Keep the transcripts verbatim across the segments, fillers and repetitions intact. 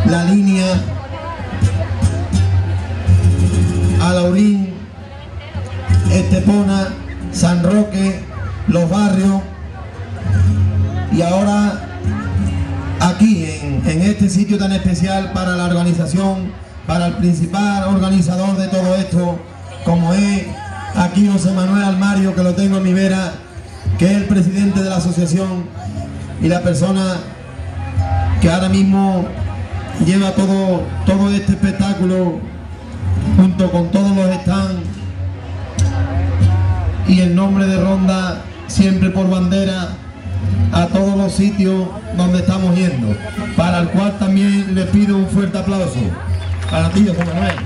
La Línea, Alaurín, Estepona, San Roque, Los Barrios y ahora aquí en, en este sitio tan especial para la organización, para el principal organizador de todo esto, como es aquí José Manuel Almario, que lo tengo en mi vera, que es el presidente de la asociación y la persona que ahora mismo lleva todo, todo este espectáculo junto con todos los stands y el nombre de Ronda siempre por bandera a todos los sitios donde estamos yendo, para el cual también les pido un fuerte aplauso para ti, José Manuel.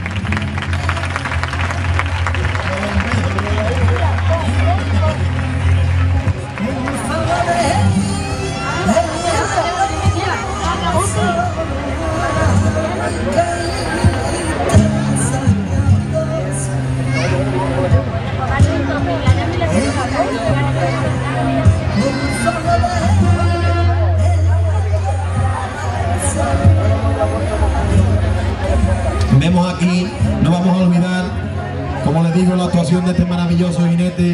Vemos aquí, no vamos a olvidar, como les digo, la actuación de este maravilloso jinete,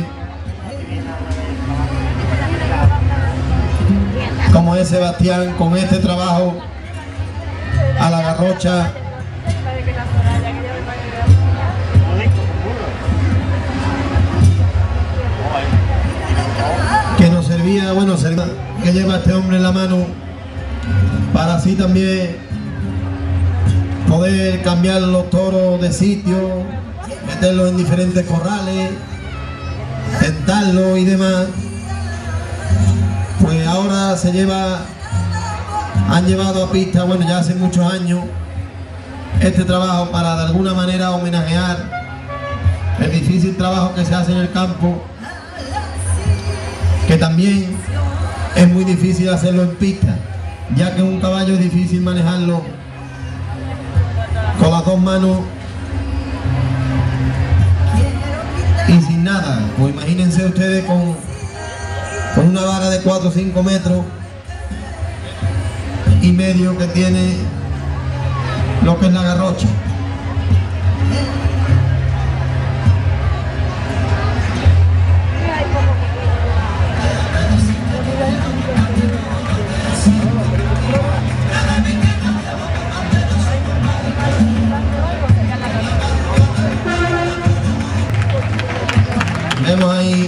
como es Sebastián, con este trabajo a la garrocha. Que nos servía, bueno, que lleva este hombre en la mano, para así también poder cambiar los toros de sitio, meterlos en diferentes corrales, tentarlos y demás. Pues ahora se lleva, han llevado a pista, bueno, ya hace muchos años, este trabajo para de alguna manera homenajear el difícil trabajo que se hace en el campo, que también es muy difícil hacerlo en pista, ya que un caballo es difícil manejarlo con las dos manos y sin nada. Pues imagínense ustedes con, con una vara de cuatro o cinco metros y medio que tiene lo que es la garrocha. Vemos ahí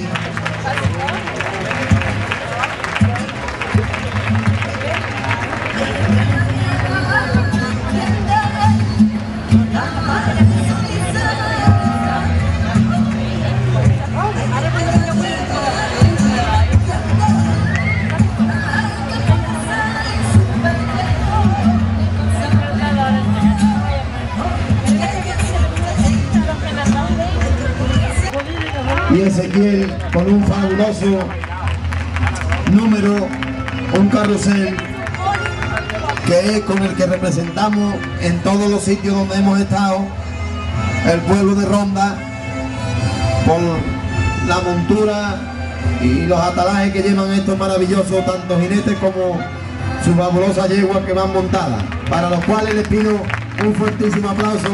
y Ezequiel con un fabuloso número, un carrusel que es con el que representamos en todos los sitios donde hemos estado el pueblo de Ronda, por la montura y los atalajes que llevan estos maravillosos tanto jinetes como sus fabulosas yeguas que van montadas, para los cuales les pido un fuertísimo aplauso.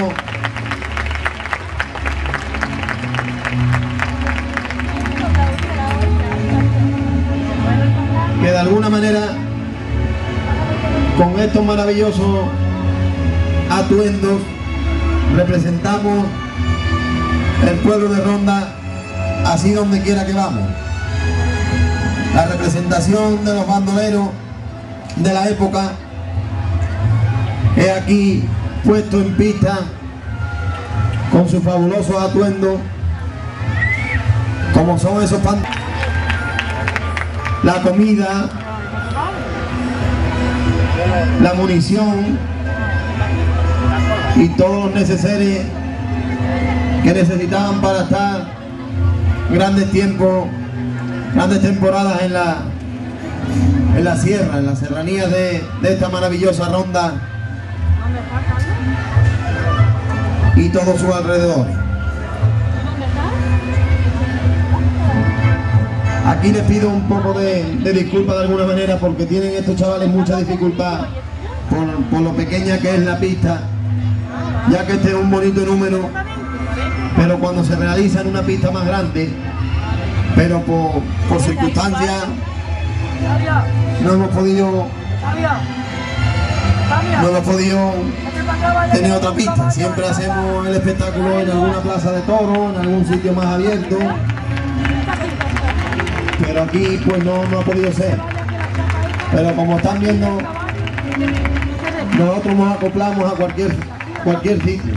Que de alguna manera con estos maravillosos atuendos representamos el pueblo de Ronda así donde quiera que vamos. La representación de los bandoleros de la época es aquí puesto en pista con sus fabulosos atuendos, como son esos pan, la comida, la munición y todos los necesarios que necesitaban para estar grandes tiempos, grandes temporadas en la en la sierra, en las serranías de, de esta maravillosa Ronda y todos sus alrededores. Aquí les pido un poco de, de disculpa de alguna manera, porque tienen estos chavales mucha dificultad por, por lo pequeña que es la pista, ya que este es un bonito número, pero cuando se realiza en una pista más grande, pero por, por circunstancias no hemos podido no hemos podido tener otra pista. Siempre hacemos el espectáculo en alguna plaza de toros, en algún sitio más abierto, pero aquí pues no, no ha podido ser. Pero como están viendo, nosotros nos acoplamos a cualquier, cualquier sitio.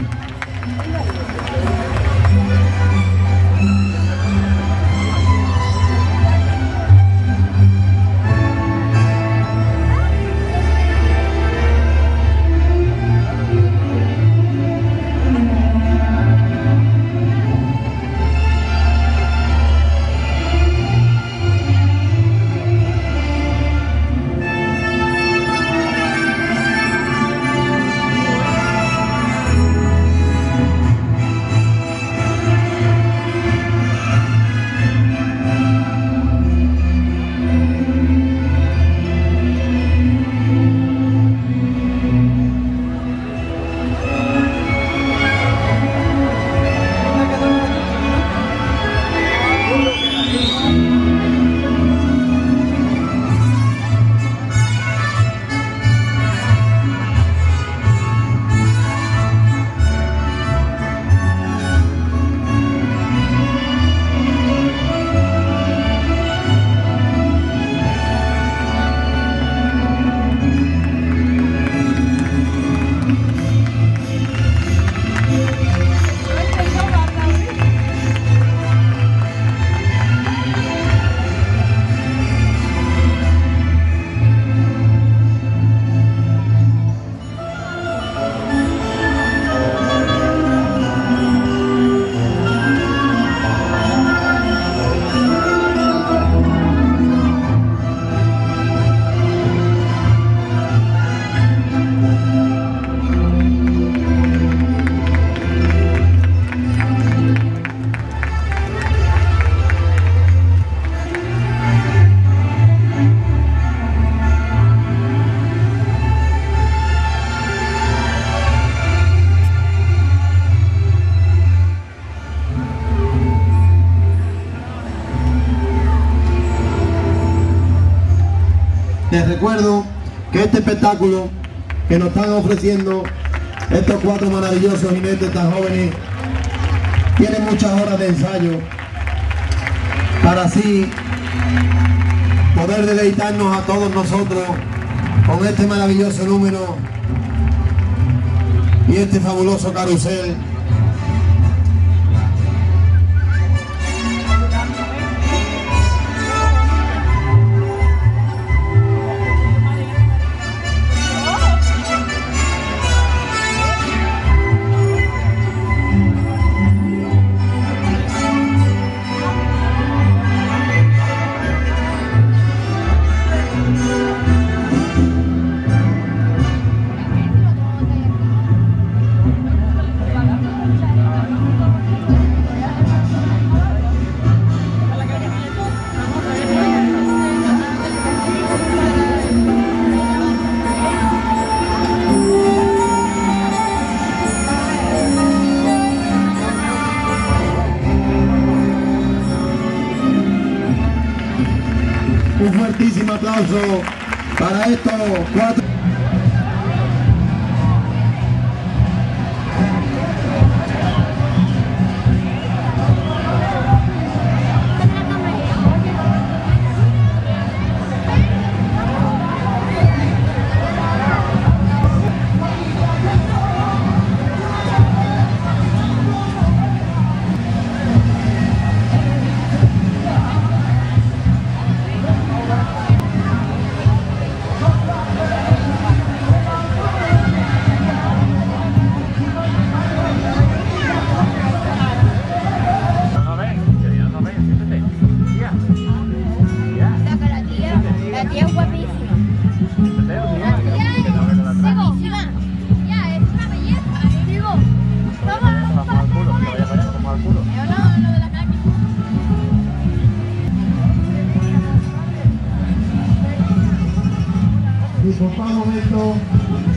Les recuerdo que este espectáculo que nos están ofreciendo estos cuatro maravillosos jinetes tan jóvenes tiene muchas horas de ensayo para así poder deleitarnos a todos nosotros con este maravilloso número y este fabuloso carrusel. Un fuertísimo aplauso para estos cuatro. Disculpamos esto.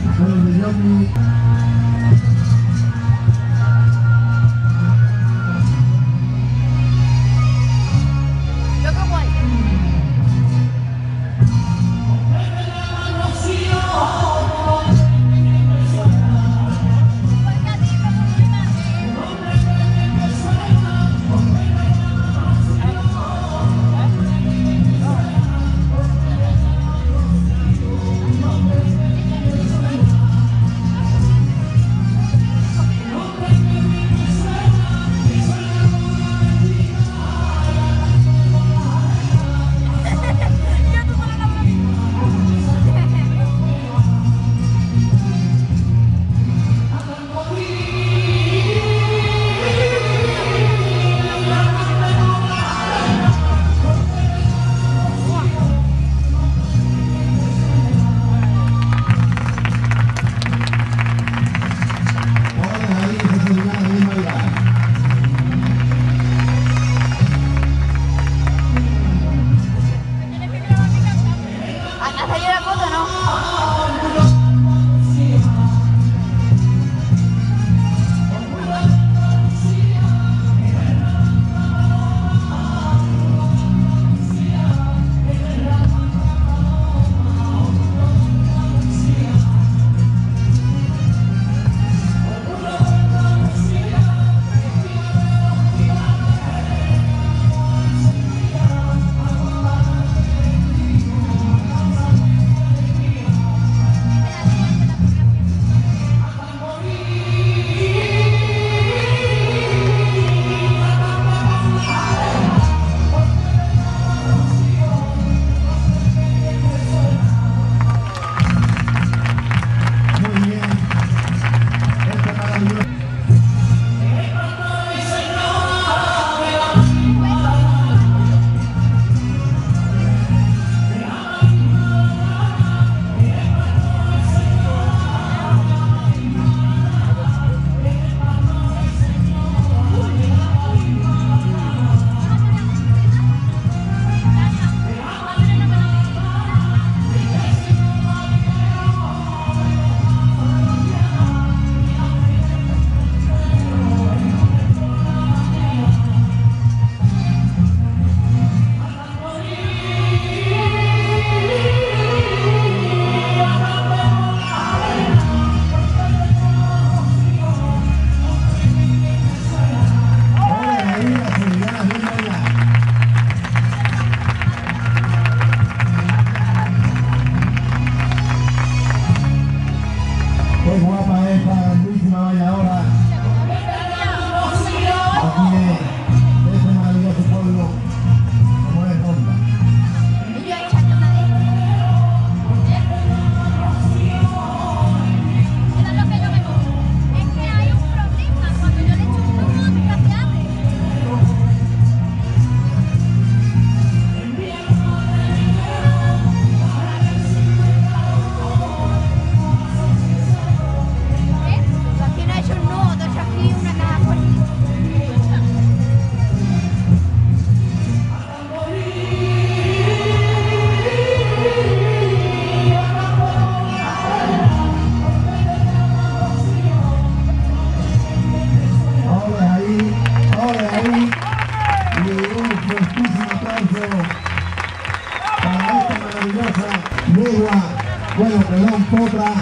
bueno, perdón, Potra,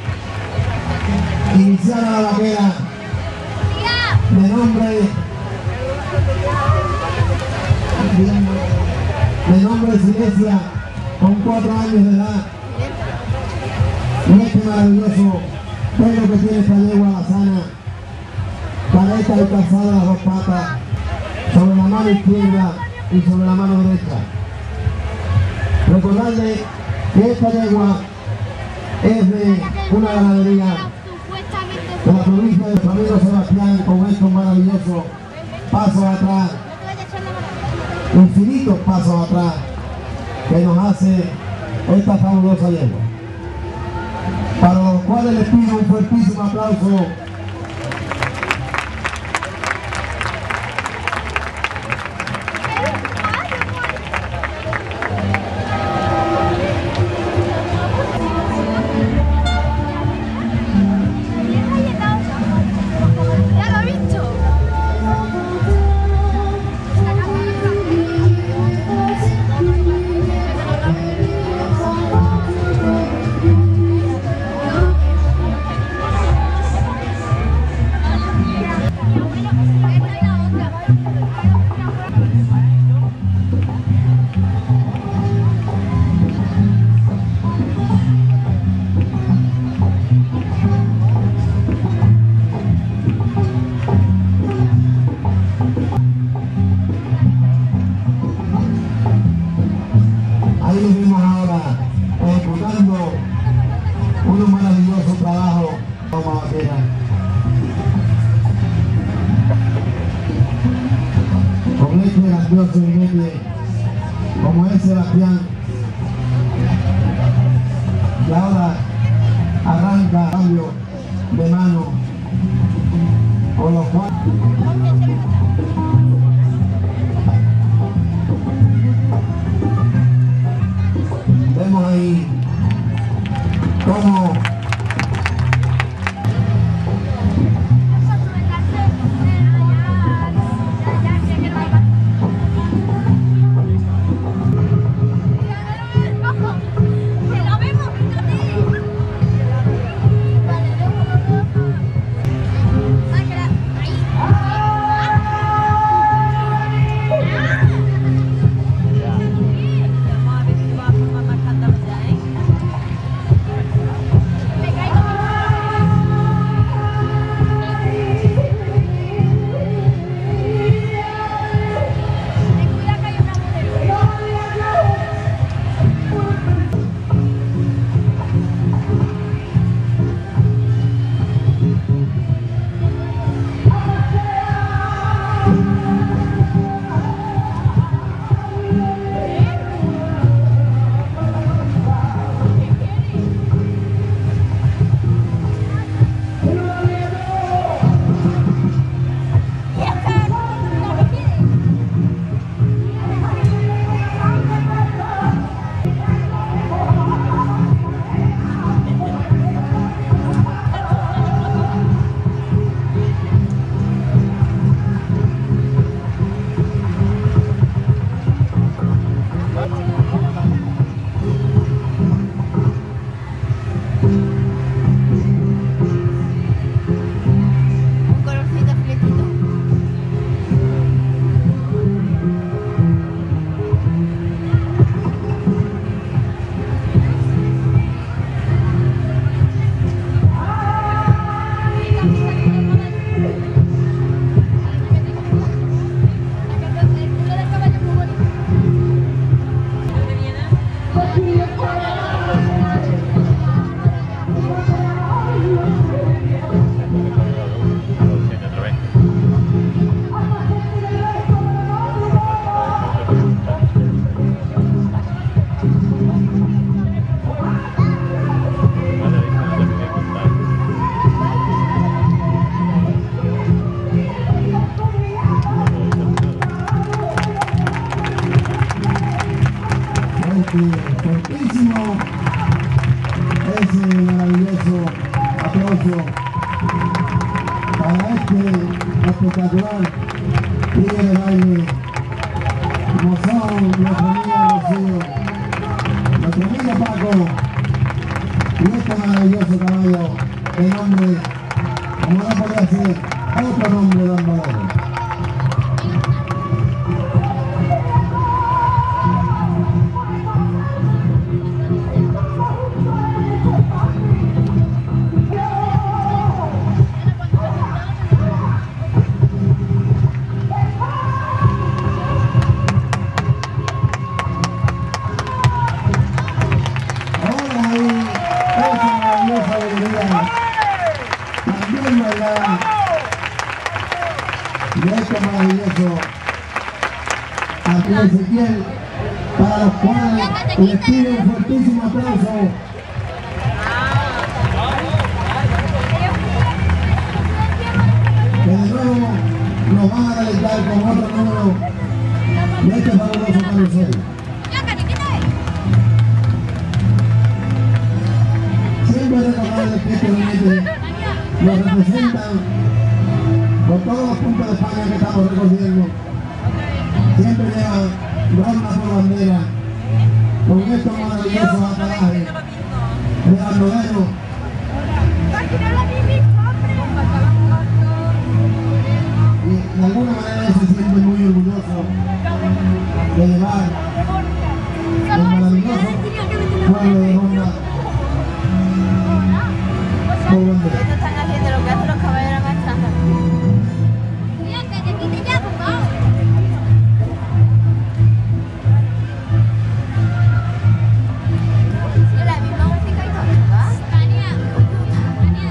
iniciar a la vaquera, de nombre, de nombre Silesia, con cuatro años de edad. Y este maravilloso pueblo que tiene esta yegua la sana, careta y calzada las dos patas, sobre la mano izquierda y sobre la mano derecha. Recordarle que esta yegua es de una ganadería de la provincia de San Luis Sebastián, con estos maravillosos pasos atrás, infinitos pasos atrás, que nos hace esta fabulosa yegua, para los cuales les pido un fuertísimo aplauso. grandioso jinete como es Sebastián, y ahora arranca cambio de mano, con los cuales vemos ahí cómo fuertísimo ese maravilloso aplauso para este espectacular trío de baile, como son nuestra amiga Rocío, nuestro amigo Paco y este maravilloso caballo de nombre, como no podría ser otro nombre de Ambalero. También bailar y esto maravilloso aquí Ezequiel, para los cuales les pido un fuertísimo aplauso. Que de nuevo nos van a deleitar con otro número de este fabuloso carrusel. Siempre recordarles que este jinete lo representan por todos los puntos de España que estamos recorriendo. Siempre llevan ronda por bandera con estos maravillosos atalajes de Almodeno. Y de alguna manera se siente muy orgulloso de llevar el maravilloso pueblo de Honda por bandera. Están haciendo lo que hacen los caballeros marchando. Mira, que te quite ya, por favor. Sí, la misma música y todo, ¿verdad? Tania, Tania.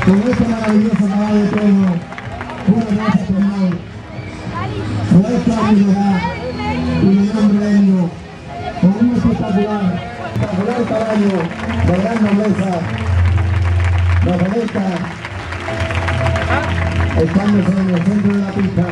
con este maravilloso caballo de trono, una raza termal, nuestra habilidad y mi nombre Enio, con un espectacular, espectacular caballo de gran nobleza, la paleta, echándose en el centro de la pista.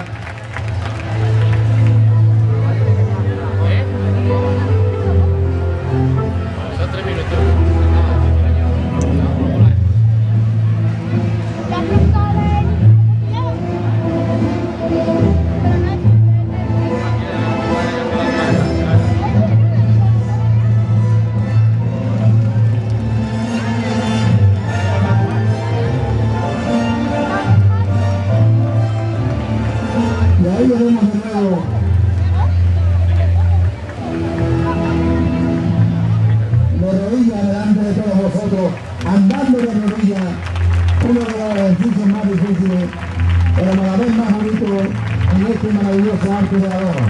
Y ahí lo vemos de nuevo. De rodillas delante de todos vosotros, andando de rodillas, uno de los ejercicios más difíciles, pero a la vez más bonito en este maravilloso arte de la doma.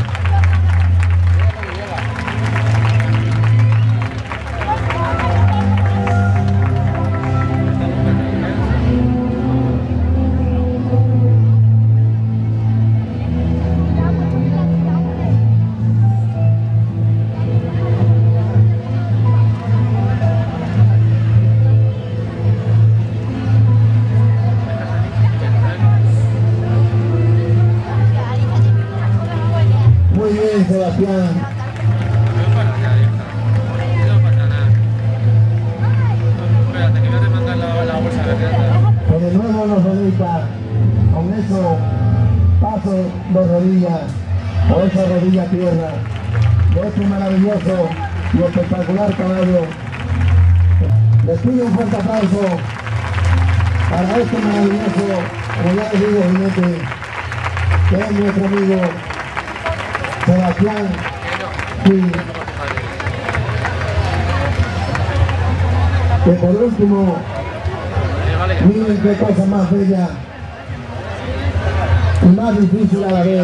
Muy bien, Sebastián. Pero de nuevo los rodillas, con esos pasos de rodillas, o esa rodilla tierra, de este maravilloso y espectacular caballo. Les pido un fuerte aplauso para este maravilloso, como ya les digo, jinete, que es nuestro amigo Sebastián. Y que por último, miren qué cosa más bella y más difícil a la vez.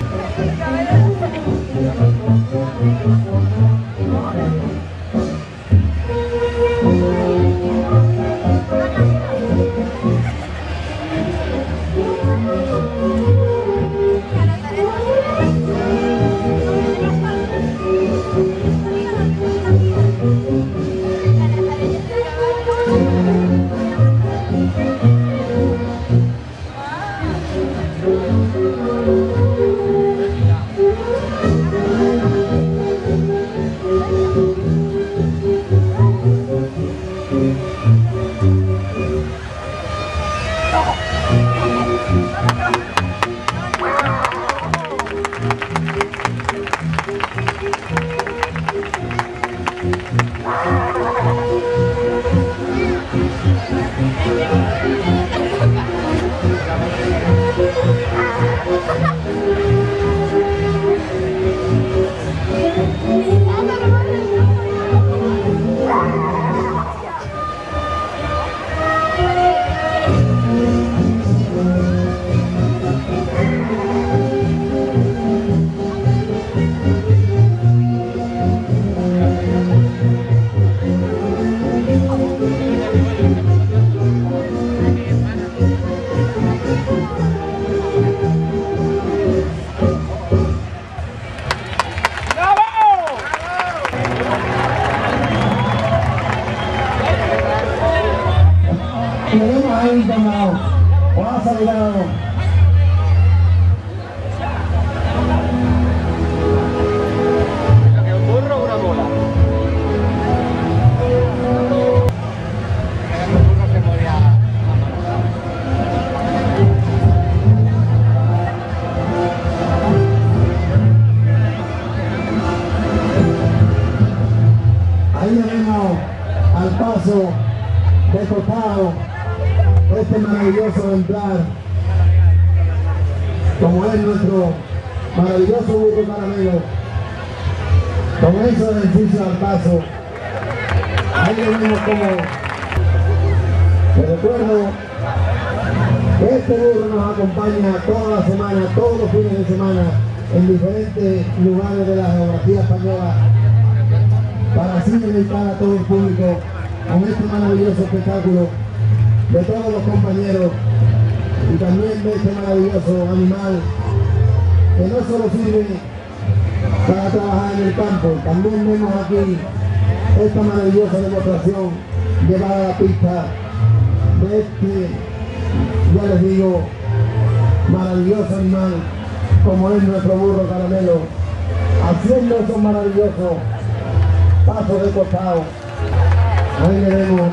Tenemos ahí tomado, vamos a saludar. ¿Un burro o una bola? El burro se movía. Ahí tenemos al paso de costado este maravilloso ejemplar, como es nuestro maravilloso burro caramelo, con esos ejercicios al paso. Ahí vemos como, les recuerdo que este burro nos acompaña toda la semana, todos los fines de semana, en diferentes lugares de la geografía española, para así dedicar a todo el público con este maravilloso espectáculo de todos los compañeros y también de este maravilloso animal que no solo sirve para trabajar en el campo, también vemos aquí esta maravillosa demostración llevada a la pista de este, ya les digo, maravilloso animal como es nuestro burro Caramelo, haciendo esos maravillosos pasos de costado. Ahí le vemos.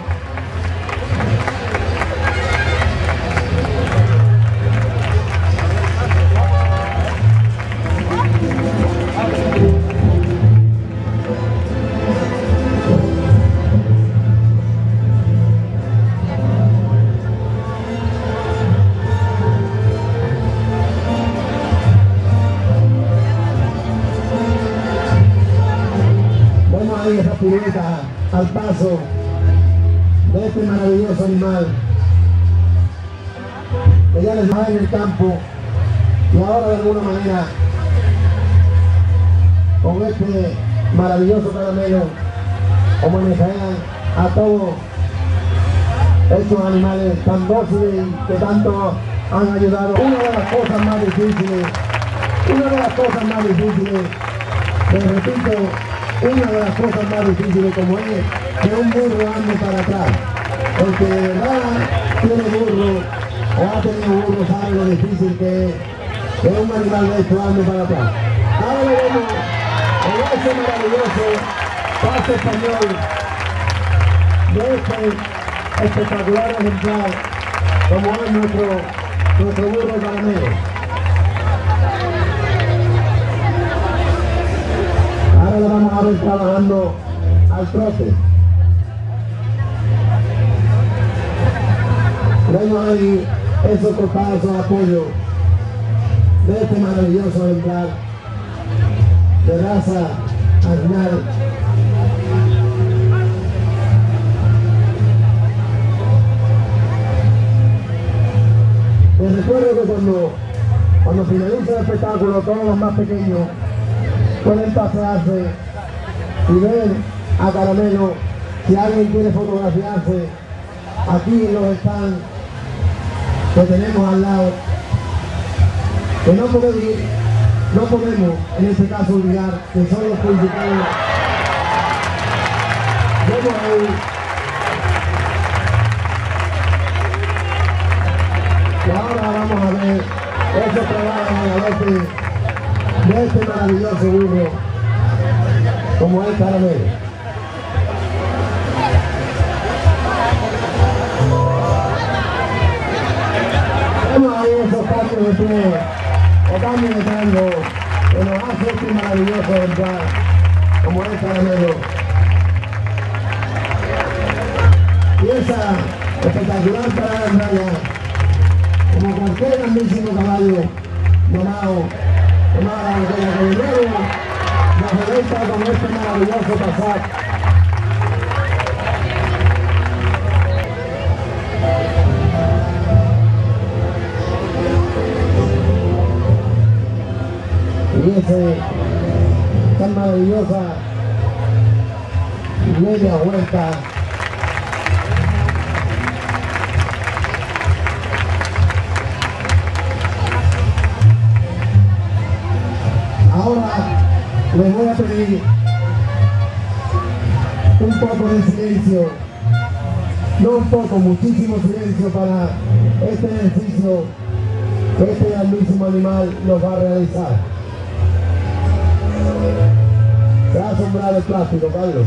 Ahí esa pirueta al paso de este maravilloso animal que ya les va en el campo y ahora de alguna manera con este maravilloso Caramelo homenajean a todos estos animales tan dóciles que tanto han ayudado. Una de las cosas más difíciles, una de las cosas más difíciles, les repito, una de las cosas más difíciles como es que un burro ande para atrás, porque de verdad tiene burro o ha tenido burro, sabe lo difícil que es que un animal de esto ande para atrás. Ahora lo vemos en ese maravilloso paso español de este espectacular ejemplar como es nuestro, nuestro burro Caramelo. Ahora lo vamos a ver trabajando al trote. Vemos ahí esos costados de apoyo de este maravilloso ejemplar de raza Arenal. Les recuerdo que cuando, cuando finaliza el espectáculo, todos los más pequeños pueden pasearse y ver a Caramelo. Si alguien quiere fotografiarse, aquí en los stands que tenemos al lado, que no podemos, no podemos en este caso olvidar que son los principales. Vemos ahí y ahora vamos a ver esos trabajos a la vez de este maravilloso burro como es Caramelo. Vemos ahí esos cambios de pie o cambios de tango que nos hace este maravilloso ejemplar como es Caramelo. Y esa espectacular parada en raya como cualquier grandísimo caballo domado, tomada de la que luego nos deleita con este maravilloso pasar. Y ese tan maravillosa media vuelta ahora les voy a pedir un poco de silencio, no un poco, muchísimo silencio para este ejercicio que este grandísimo animal nos va a realizar. Se ha asombrado el plástico, Carlos.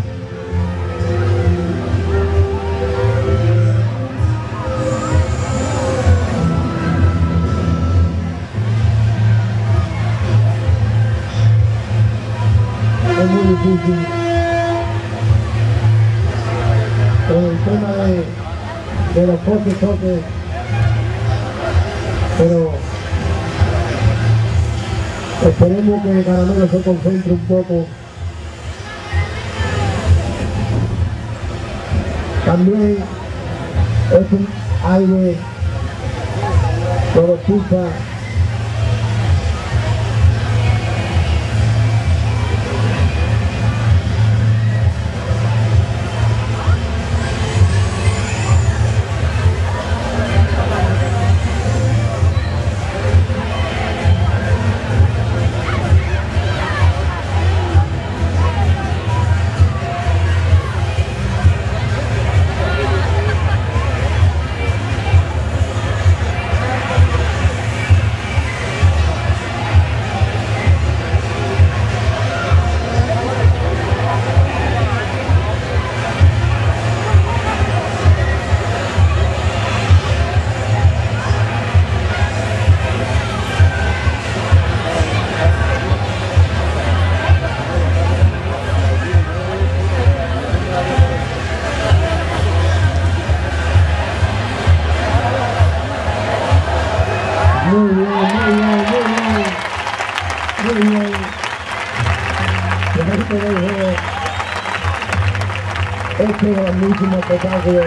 Es muy difícil el tema de, de los toques, toques, pero esperemos que Caramelo se concentre un poco. También es un aire todo escucha. este grandísimo espectáculo.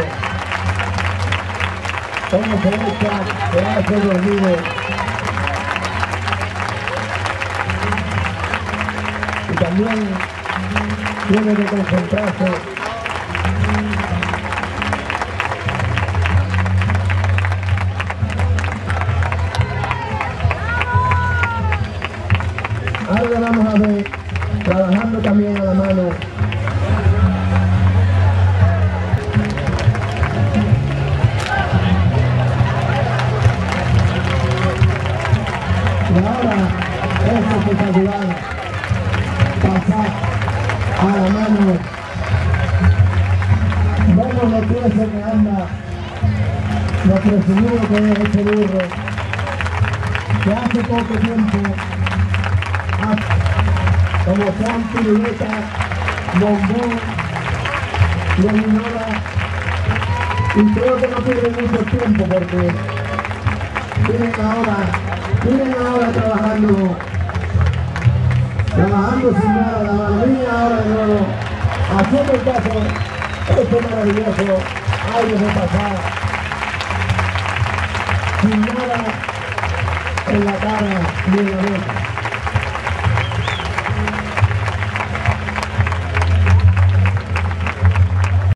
Como se echa, se hace dormido. Y también tiene que concentrarse. Ahora vamos a ver, trabajando también a la mano. Y ahora es espectacular pasar a la mano. Vemos lo tieso que anda, lo presumido que es este burro, que hace poco tiempo, como Juan Piruleta, Bombón, Dominora, y creo que no tiene mucho tiempo porque tienen ahora, tienen ahora trabajando, trabajando sin nada, la mano, miren ahora de nuevo, haciendo el paso, esto es maravilloso, años de pasar, sin nada en la cara ni en la boca.